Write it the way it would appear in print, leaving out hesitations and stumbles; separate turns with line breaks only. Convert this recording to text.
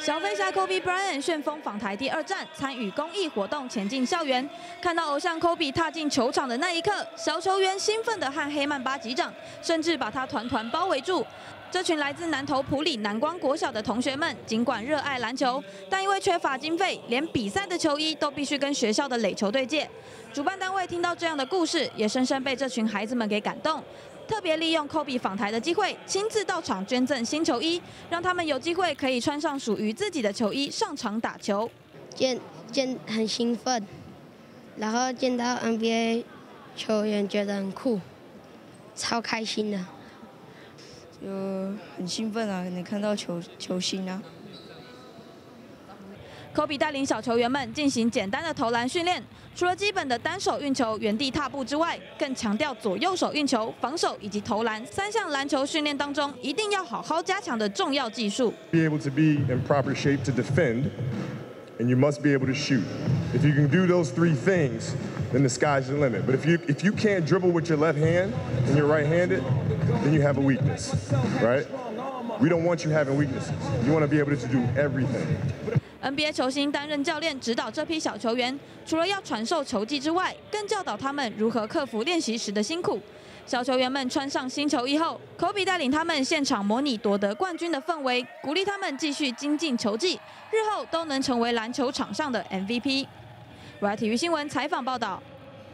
小飞侠 Kobe Bryant 旋风访台第2站，参与公益活动前进校园。看到偶像 Kobe 踏进球场的那一刻，小球员兴奋地和黑曼巴击掌，甚至把他团团包围住。这群来自南投埔里南光国小的同学们，尽管热爱篮球，但因为缺乏经费，连比赛的球衣都必须跟学校的垒球队借。主办单位听到这样的故事，也深深被这群孩子们给感动。 特别利用 Kobe 访台的机会，亲自到场捐赠新球衣，让他们有机会可以穿上属于自己的球衣上场打球。
很兴奋，然后见到 NBA 球员觉得很酷，超开心的。
就很兴奋啊，能看到球星啊。
Kobe 带领小球员们进行简单的投篮训练，除了基本的单手运球、原地踏步之外，更强调左右手运球、防守以及投篮3项篮球训练当中一定要好好加强的重要技术。
Be able to be in proper shape to defend, and you must be able to shoot. If you can do those 3 things, then the sky's the limit. But if you can't dribble with your left hand and you're right-handed, then you have a weakness, right? We don't want you having weaknesses. You want to be able to do everything.
NBA 球星担任教练指导这批小球员，除了要传授球技之外，更教导他们如何克服练习时的辛苦。小球员们穿上新球衣后 ，Kobe 带领他们现场模拟夺得冠军的氛围，鼓励他们继续精进球技，日后都能成为篮球场上的 MVP。我爱体育新闻采访报道。